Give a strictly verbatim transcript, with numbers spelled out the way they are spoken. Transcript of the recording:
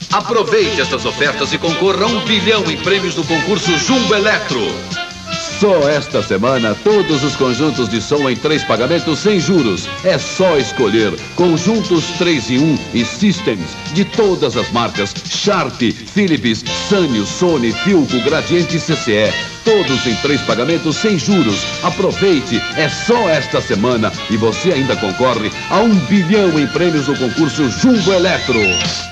Aproveite estas ofertas e concorra a um bilhão em prêmios do concurso Jumbo Eletro. Só esta semana, todos os conjuntos de som em três pagamentos sem juros. É só escolher conjuntos três em um e Systems de todas as marcas: Sharp, Philips, Sanyo, Sony, Philco, Gradiente e C C E. Todos em três pagamentos sem juros. Aproveite, é só esta semana e você ainda concorre a um bilhão em prêmios do concurso Jumbo Eletro.